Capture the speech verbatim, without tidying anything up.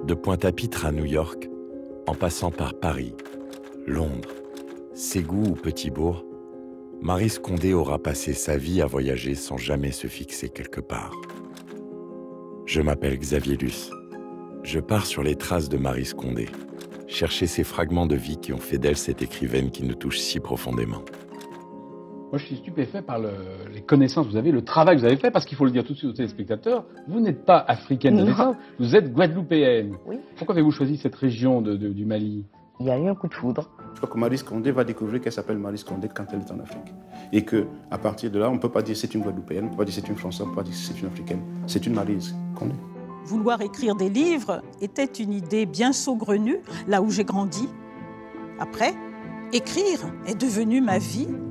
De Pointe-à-Pitre à New York, en passant par Paris, Londres, Ségou ou Petit-Bourg, Maryse Condé aura passé sa vie à voyager sans jamais se fixer quelque part. Je m'appelle Xavier Luce. Je pars sur les traces de Maryse Condé, chercher ces fragments de vie qui ont fait d'elle cette écrivaine qui nous touche si profondément. Moi, je suis stupéfait par le, les connaissances que vous avez, le travail que vous avez fait, parce qu'il faut le dire tout de suite aux téléspectateurs, vous n'êtes pas africaine de naissance, vous êtes guadeloupéenne. Oui. Pourquoi avez-vous choisi cette région de, de, du Mali? Il y a eu un coup de foudre. Je crois que Maryse Condé va découvrir qu'elle s'appelle Maryse Condé quand elle est en Afrique. Et qu'à partir de là, on ne peut pas dire c'est une Guadeloupéenne, on ne peut pas dire c'est une Française, on ne peut pas dire c'est une Africaine. C'est une Maryse Condé. Vouloir écrire des livres était une idée bien saugrenue, là où j'ai grandi. Après, écrire est devenu ma vie.